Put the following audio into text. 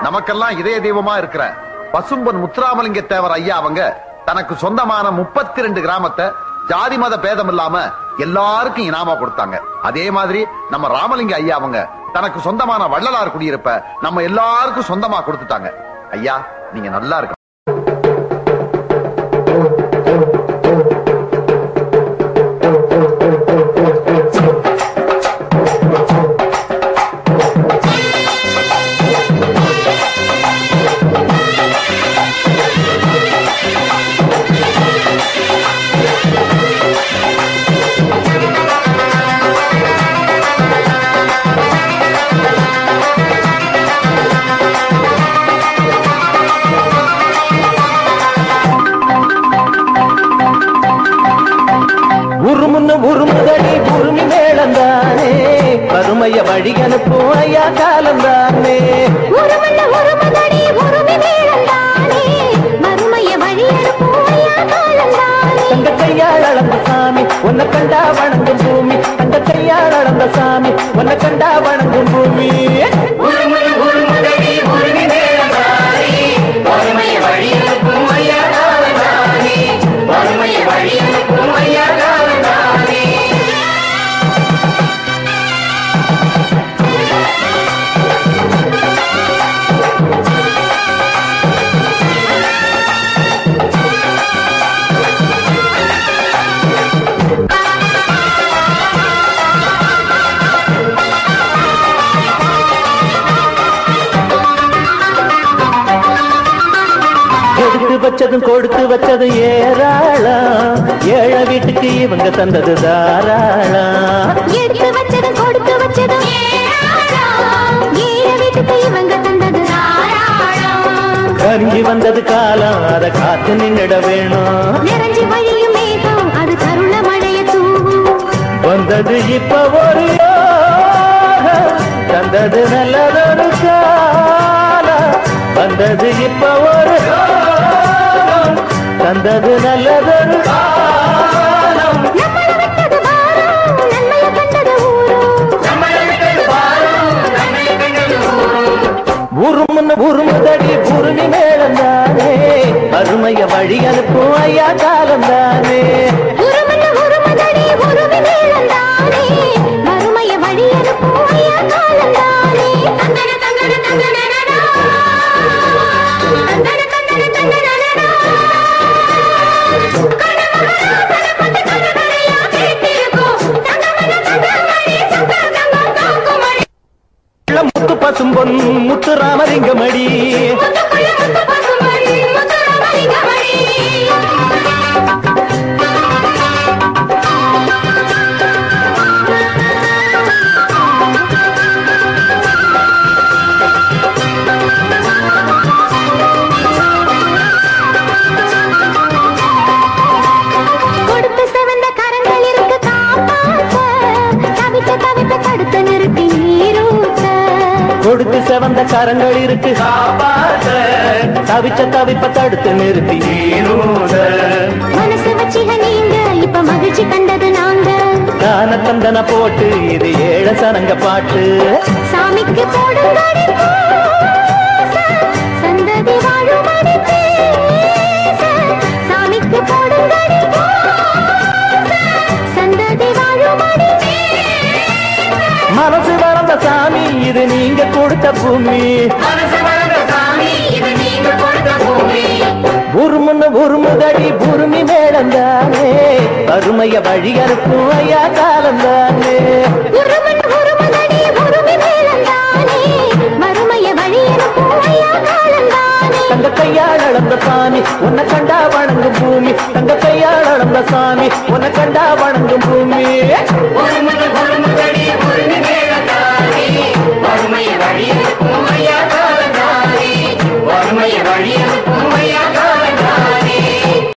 நமக்கெல்லாம் இதய தெய்வமா இருக்கிற பசும்பொன் முத்துராமலிங்க தேவர் ஐயா அவங்க தனக்கு சொந்தமான 32 கிராமத்தை ஜாதி மத பேதம் இல்லாம எல்லாருக்கும் இனாமா கொடுத்தாங்க. அதே மாதிரி நம்ம ராமலிங்க ஐயா அவங்க தனக்கு சொந்தமான வள்ளலார் குடியிருப்ப நம்ம எல்லாருக்கும் சொந்தமா கொடுத்துட்டாங்க. ஐயா நீங்க நல்லா இருக்க. வறுமைய வழி அனுப்பும் ஐயா காலந்தானே. தங்க கையால் அளந்த சாமி உன்னை கண்டா வணங்கும் பூமி. தங்க கையால் அளந்த சாமி உன்னை கண்டா வணங்கும் பூமி. வச்சதும் கொடுத்து வச்சது ஏராளம். ஏழை வீட்டுக்கு இவங்க தந்தது தாராளம். எடுத்து வச்சது கொடுத்து வச்சது ஏழை வீட்டுக்கு இவங்க தந்தது தாராளம். கரிஞ்சி வந்தது காலம் அதை காத்து நின்னுட வேணும். நிறைஞ்சி வழியும் மேகம் அது கருண மழைய தூவும். வந்தது இப்ப ஒரு தந்தது நல்லதொரு காலம். வந்தது இப்ப ஒரு தந்தது நல்லதொரு காலம். உருமுதடி உருமி மேளந்தானே. அருமைய வழி அனுப்பும் ஐயா காலந்தானே. மறுமைய வழி அனுப்பும் ஐயா காலந்தானே. முத்து பசும்பொன் முத்துராமலிங்கமடி. கொடுத்து செவந்த கரங்கள் இருக்கு தவிச்ச தவிப்ப தடுத்து நிறுத்தி மனசு வச்சிக நீங்க இப்ப மகிழ்ச்சி கண்டது நாங்க. தான தந்தன போட்டு இது ஏழ சனங்க பாட்டு. சாமிக்கு போடுங்கடி சந்ததி வாழுமடி சாமிக்கு போடுங்கடி சந்ததி வாழுமடி. மனசு வளர்ந்த சாமி இது நீங்க கொடுத்த பூமி. உருமுதடி உருமி மேளந்தானே. அருமைய வழி அனுப்பும் ஐயா காலந்தானே. தங்க கையால் அளந்த சாமி உன்னை கண்டா வணங்கும் பூமி. தங்க கையால் அளந்த சாமி உன்னை கண்டா வணங்கும் பூமி.